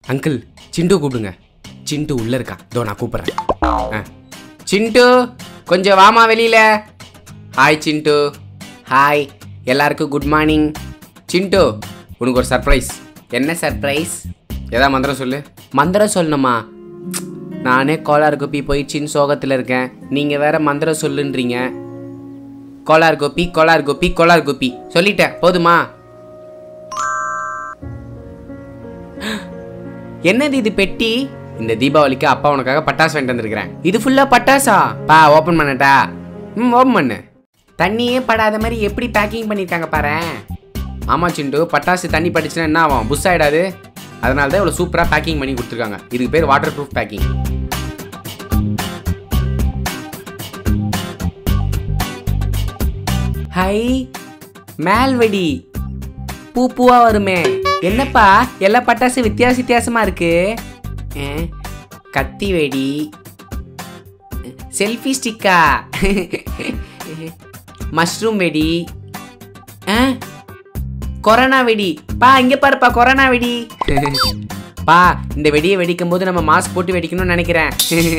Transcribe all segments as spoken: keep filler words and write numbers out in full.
Uncle சிண்டு கூப்பிடுங்க. சிண்டு உள்ள இருக்கா, இதோ நான் கூப்பிடுறேன். சிண்டு கொஞ்சம் வாமா வெளியில. ஹாய் சிண்டு. ஹாய், எல்லாருக்கும் குட் மார்னிங். சிண்டு உனக்கு ஒரு சர்ப்ரைஸ். என்ன சர்ப்ரைஸ்? ஏதா மந்திரம் சொல்லு. மந்திரம் சொல்லணுமா? நானே கோலார் கோப்பி போய் சின் சோகத்தில் இருக்கேன், நீங்கள் வேற மந்திரம் சொல்லுன்றீங்க. கோலார் கோப்பி கோலார் கோப்பி கோலார் கோப்பி சொல்லிட்டேன், போதுமா? என்னது இது பெட்டி? இந்த தீபாவளிக்கு அப்பா உனக்காக பட்டாசு வாங்கிட்டு வந்திருக்கிறேன். இது ஃபுல்லா பட்டாசா? பா ஓப்பன் பண்ணட்டா? ம் ஓப்பன் பண்ணு. தண்ணியே படாத மாதிரி எப்படி பேக்கிங் பண்ணியிருக்காங்க பாரு. ஆமா சிண்டு, பட்டாசு தண்ணி பட்டுச்சுன்னா என்ன ஆகும்? புஷ் ஆகிடாது. அதனால தான் இவ்வளோ சூப்பராக பேக்கிங் பண்ணி கொடுத்துருக்காங்க. இதுக்கு பேர் வாட்டர் ப்ரூஃப் பேக்கிங். ஹை, மேல்வெடி பூ பூவா வருமே. என்னப்பா எல்லா பட்டாசு வித்தியாச வித்தியாசமா இருக்கு. கத்தி வெடி, செல்ஃபி ஸ்டிக்கா, மஷ்ரூம் வெடி, கொரோனா வெடி. பா இங்க பாருப்பா, கொரோனா வெடி. பா இந்த வெடியை வெடிக்கும் போது நம்ம மாஸ்க் போட்டு வெடிக்கணும்னு நினைக்கிறேன்.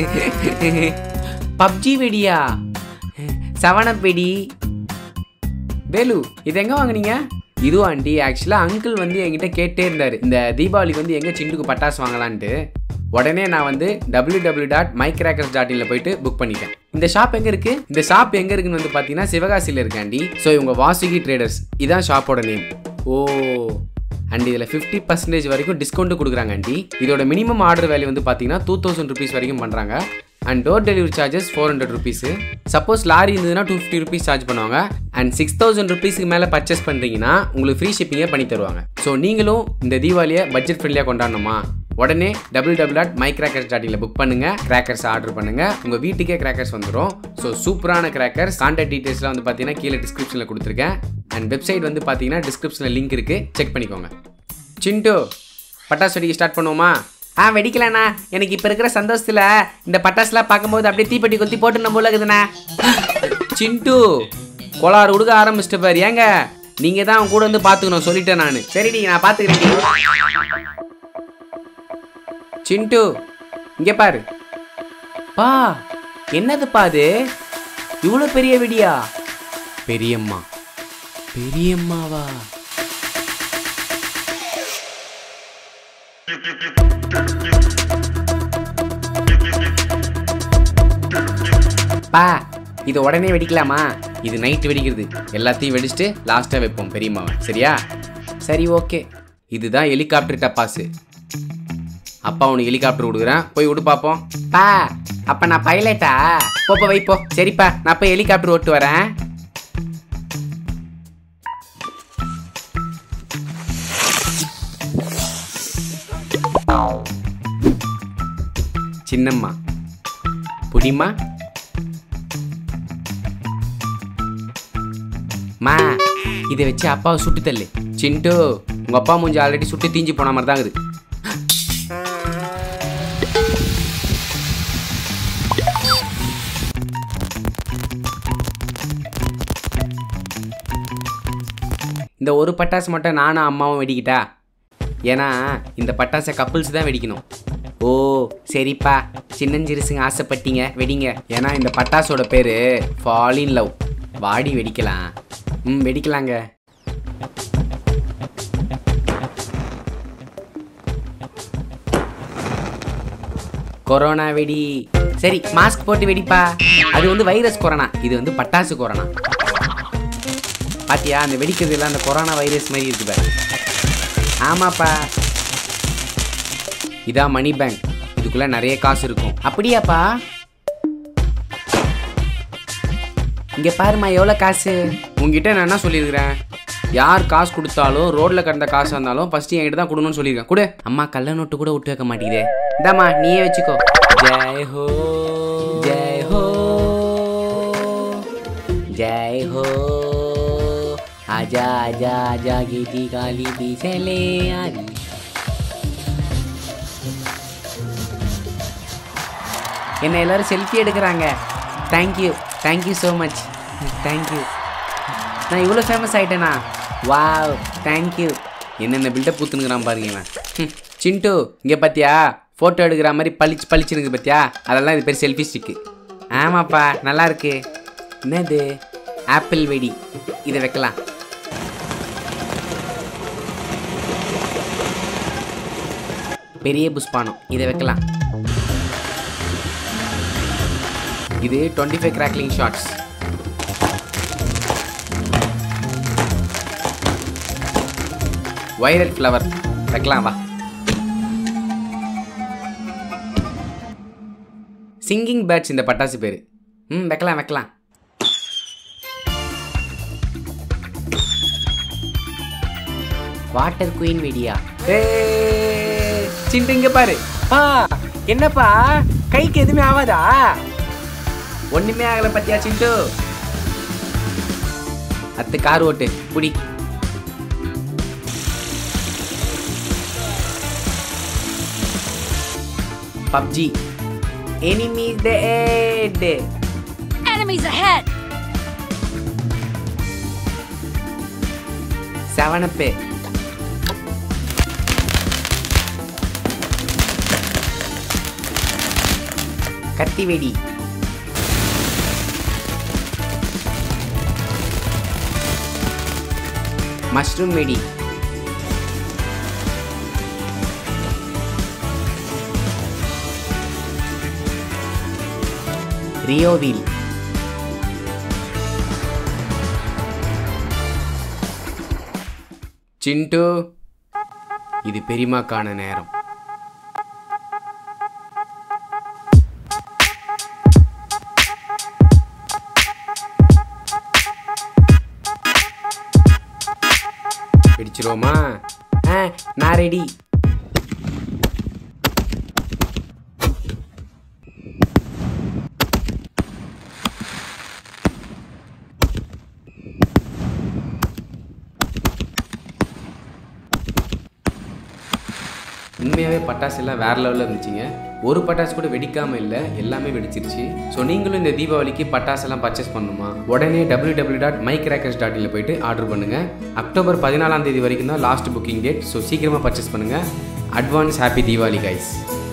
பப்ஜி வெடியா? செவனப் வெடி. வேலு இது எங்க வாங்குனீங்க? இது ஆண்டி, ஆக்சுவலாக அங்கிள் வந்து என்கிட்ட கேட்டே இருந்தார், இந்த தீபாவளிக்கு வந்து எங்கே சிண்டுக்கு பட்டாசு வாங்கலான்ட்டு. உடனே நான் வந்து W W dot my crackers dot இன்ல போயிட்டு புக் பண்ணிட்டேன். இந்த ஷாப் எங்கே இருக்குது? இந்த ஷாப் எங்கே இருக்குன்னு வந்து பார்த்தீங்கன்னா சிவகாசியில் இருக்காண்டி. ஸோ இவங்க வாசுகி ட்ரேடர்ஸ், இதான் ஷாப்போட நேம். ஓ, அண்ட் இதில் ஃபிஃப்டி பர்சன்டேஜ் வரைக்கும் டிஸ்கவுண்ட் கொடுக்குறாங்க ஆண்டி. இதோட மினிமம் ஆர்டர் வேல்யூ வந்து பார்த்தீங்கன்னா டூ தௌசண்ட் ருபீஸ் வரைக்கும் பண்ணுறாங்க. And door delivery charges four hundred rupees. Suppose lorry இருந்ததுன்னா டூ ஃபிஃப்டி ருபீஸ் சார்ஜ் பண்ணுவாங்க. அண்ட் சிக்ஸ் தௌசண்ட் ருபீஸ்க்கு மேலே பர்ச்சேஸ் பண்ணுறீங்கன்னா உங்களுக்கு ஃப்ரீ ஷிப்பிங்கே பண்ணி தருவாங்க. ஸோ நீங்களும் இந்த தீபாவளியை பட்ஜெட் ஃப்ரெண்ட்லியாக கொண்டாடணுமா? உடனே W W dot my crackers dot இன்ல புக் பண்ணுங்க, கிராக்கர்ஸ் ஆர்டர் பண்ணுங்க, உங்கள் வீட்டுக்கே கிராக்கர்ஸ் வந்துடும். ஸோ சூப்பரான கிராக்கர்ஸ். கான்டாக்ட் டீட்டெயில்ஸ்லாம் வந்து பார்த்தீங்கன்னா கீழே டிஸ்கிரிப்ஷனில் கொடுத்துருக்கேன். அண்ட் வெப்சைட் வந்து பார்த்தீங்கன்னா டிஸ்கிரிப்ஷனில் லிங்க் இருக்குது, செக் பண்ணிக்கோங்க. சிண்டு பட்டாசு வெடிக்க ஸ்டார்ட் பண்ணுவோமா? ஆ வெடிக்கலண்ணா, எனக்கு இப்போ இருக்கிற சந்தோஷத்தில் இந்த பட்டாசுலாம் பார்க்கும்போது அப்படியே தீப்பெட்டி கொத்தி போட்டு நம்ம உள்ளதுண்ணா. சிண்டு கோளாறு உடுக்க ஆரம்பிச்சிட்டு பாரு. ஏங்க நீங்கள் தான் அவன் கூட வந்து பார்த்துக்கணும் சொல்லிட்டேன் நான். சரிடி, நான் பார்த்துக்கிறேன். சிண்டு இங்கே பாரு. பா என்னதுப்பா அது? இவ்வளோ பெரிய வெடியா? பெரியம்மா. பெரியம்மாவா? பா இது உடனே வெடிக்கலாமா? இது நைட்டு வெடிக்கிறது. எல்லாத்தையும் வெடிச்சுட்டு லாஸ்ட்டாக வைப்போம் பெரியம்மாவை, சரியா? சரி ஓகே. இதுதான் ஹெலிகாப்டர் டப்பாசு. அப்பா உனக்கு ஹெலிகாப்டர் கொடுக்குறேன், போய் விடு பார்ப்போம். பா அப்போ நான் பைலட்டா? போப்போ வைப்போ. சரிப்பா, நான் போய் ஹெலிகாப்டர் ஓட்டு வரேன். சின்னம்மா புடிமா. மா இதை வச்சு அப்பாவை சுட்டு தள்ளு. சிண்டு உங்க அப்பா மூஞ்சி ஆல்ரெடி சுட்டு தீஞ்சு போன மாதிரி தான் இருக்குது. இந்த ஒரு பட்டாசு மட்டும் நானும் அம்மாவும் வெடிக்கிட்டா? ஏன்னா இந்த பட்டாசை கப்புள்ஸ் தான் வெடிக்கணும். ஓ சரிப்பா, சின்னஞ்சிறுசுங்க ஆசைப்பட்டீங்க, வெடிங்க. ஏன்னா இந்த பட்டாசோட பேர் ஃபால் இன் லவ். வாடி வெடிக்கலாம். ம் வெடிக்கலாங்க. கொரோனா வெடி. சரி மாஸ்க் போட்டு வெடிப்பா. அது வந்து வைரஸ் கொரோனா, இது வந்து பட்டாசு கொரோனா. பாத்தியா அந்த வெடிக்கிறது எல்லாம் அந்த கொரோனா வைரஸ் மாதிரி இருக்கு பாரு. ஆமாப்பா, இதான் மணி பேங்க். இதுக்குள்ள நிறைய காசு இருக்கும். அப்படியாப்பா? இங்க பாருமா எவ்வளோ காசு. உங்ககிட்ட நான் என்ன சொல்லியிருக்கிறேன்? யார் காசு கொடுத்தாலும் ரோட்ல கடந்த காசு இருந்தாலும் ஃபர்ஸ்ட் என்கிட்ட தான் கொடுக்கணும்னு சொல்லியிருக்கேன். கூட அம்மா கள்ள நோட்டு கூட விட்டு வைக்க மாட்டேங்குதே. இந்தாம்மா நீயே வச்சுக்கோ. ஜெய் ஹோ ஜெய் ஹோ ஜெய் ஹோ ஆஜா ஆஜா ஆஜா கீதி காலி பீசலே ஆரி. என்ன எல்லாரும் செல்ஃபி எடுக்கிறாங்க. Thank you thank you so much. Thank you. நான் இவ்வளோ ஃபேமஸ் ஆகிட்டேனா? Wow thank you. என்னென்ன பில்டப் ஊற்றுனுங்கிறான் பாருங்களேன். சிண்டு இங்கே பார்த்தியா ஃபோட்டோ எடுக்கிற மாதிரி பளிச்சு பளிச்சுருக்கு பார்த்தியா, அதெல்லாம் இது பேர் செல்ஃபி ஸ்டிக்கு. ஆமாப்பா நல்லா இருக்கு. என்னது ஆப்பிள் வெடி, இதை வைக்கலாம். பெரிய புஷ்பானம், இதை வைக்கலாம். இது twenty five crackling shots. Viral flower வைக்கலாம் வா. சிங்கிங் பேர்ட்ஸ் இந்த பட்டாசு பேர். ம் வைக்கலாம் வைக்கலாம். Water queen வெடியா. சிண்டு இங்க பாரு. பா என்னப்பா கைக்கு எதுவுமே ஆகாதா? ஒண்ணுமே ஆகல பத்தியா சிண்டு. அத்து கார் ஓட்டு புடி. PUBG. Enemies dead. Enemies ahead. seven up. கத்தி வெடி. மஷ்ரூம் வெடி. Rio wheel. சிண்டு இது பெரியமாக்கான நேரம். பிடிச்சிருவோமா? ஆ நான் ரெடி. உண்மையாகவே பட்டாசு எல்லாம் வேறு லெவலில் இருந்துச்சுங்க. ஒரு பட்டாசு கூட வெடிக்காமல் இல்லை, எல்லாமே வெடிச்சிருச்சு. ஸோ நீங்களும் இந்த தீபாவளிக்கு பட்டாசெல்லாம் பர்ச்சேஸ் பண்ணணுமா? உடனே W W dot my crackers dot இன்ல போயிட்டு ஆர்டர் பண்ணுங்கள். அக்டோபர் பதினாலாம் தேதி வரைக்கும் தான் லாஸ்ட் புக்கிங் டேட். ஸோ சீக்கிரமாக பர்ச்சேஸ் பண்ணுங்கள். Advance happy Deepavali guys.